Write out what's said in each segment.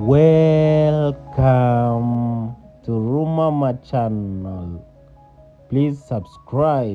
Welcome to Rumama channel. Please subscribe.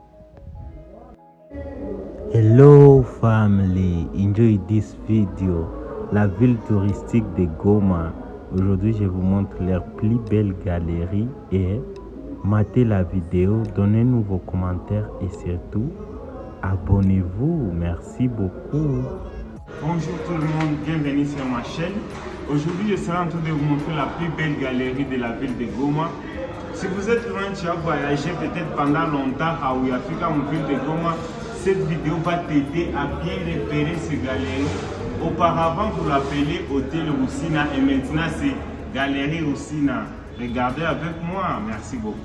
Hello family, enjoy this video. La ville touristique de Goma. Aujourd'hui, je vous montre leurs plus belles galeries et matez la vidéo, donnez-nous vos commentaires et surtout, abonnez-vous. Merci beaucoup. Bonjour tout le monde, bienvenue sur ma chaîne. Aujourd'hui, je serai en train de vous montrer la plus belle galerie de la ville de Goma. Si vous êtes loin, tu as voyagé peut-être pendant longtemps à Ouiafrika, en ville de Goma, cette vidéo va t'aider à bien repérer ces galeries. Auparavant, vous l'appelez Hôtel Roussina et maintenant c'est Galerie Roussina. Regardez avec moi, merci beaucoup.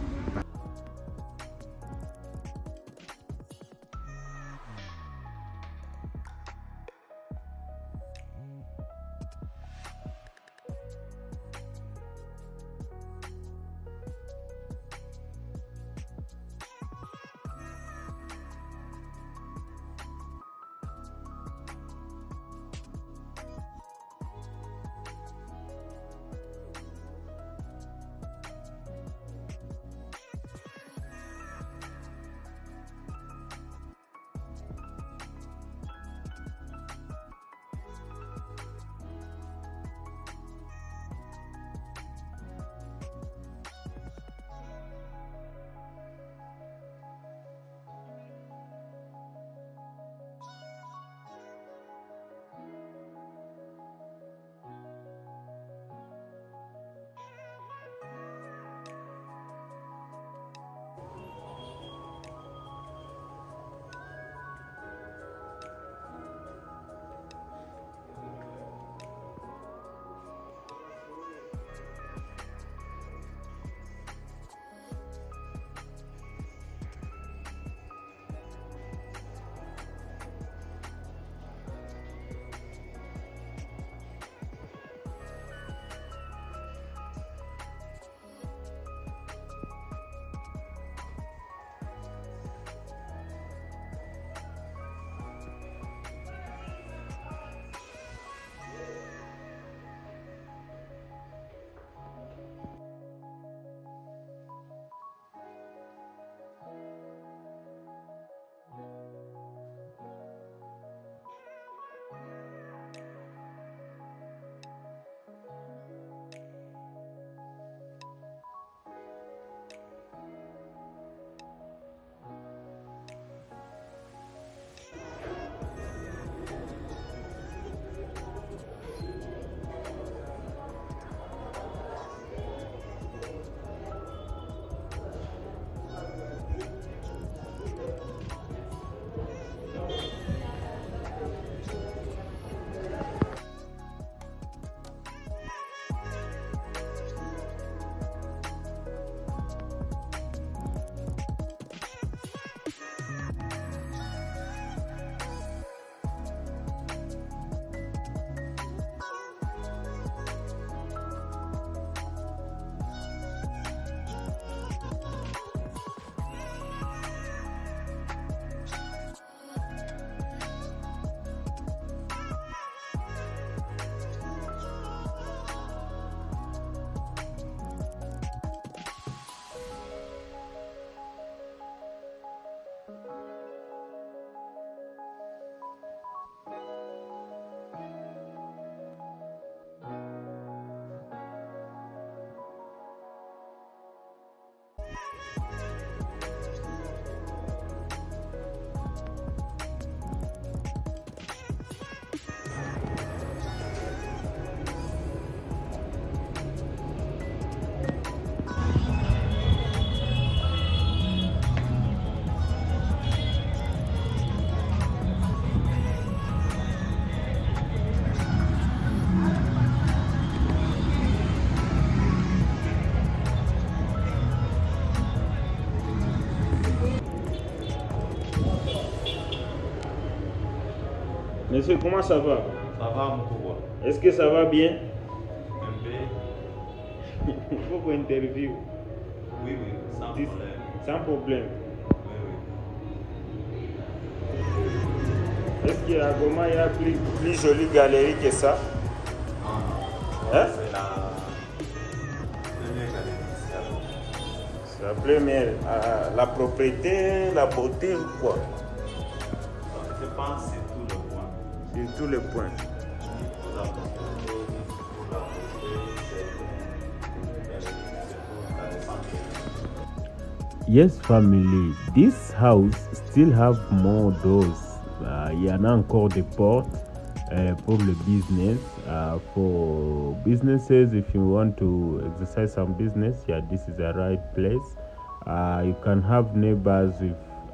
Monsieur, comment ça va? Ça va, mon pouvoir. Est-ce que ça va bien? Un peu. Il faut qu'on interviewe. Oui, sans problème. Sans problème. Oui. Est-ce qu'à Goma, il y a plus jolie galerie que ça? Hein? C'est la première galerie ici à Goma. C'est la première. La propriété, la beauté ou quoi? Je pense que c'est tout le point. Sur tous les points. Pour la propriété, pour la beauté, c'est intéressant. Yes, family, this house still have more doors. Il y en a encore des portes pour le business. For businesses, if you want to exercise some business, yeah, this is the right place. You can have neighbors with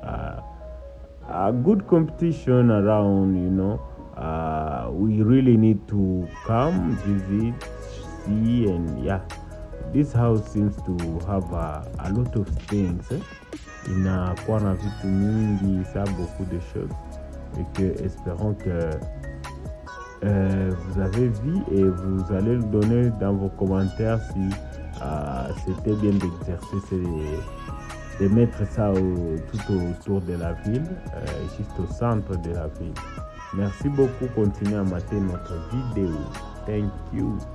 a good competition around, you know. We really need to come, visit, see, and yeah. This house seems to have a lot of things. Inakuwa na vitu mingi, ça beaucoup de choses. Et que espérons que vous avez vu et vous allez le donner dans vos commentaires si c'était bien d'exercer, de mettre ça tout autour de la ville, juste au centre de la ville. Merci beaucoup, continuez à mater notre vidéo. Thank you.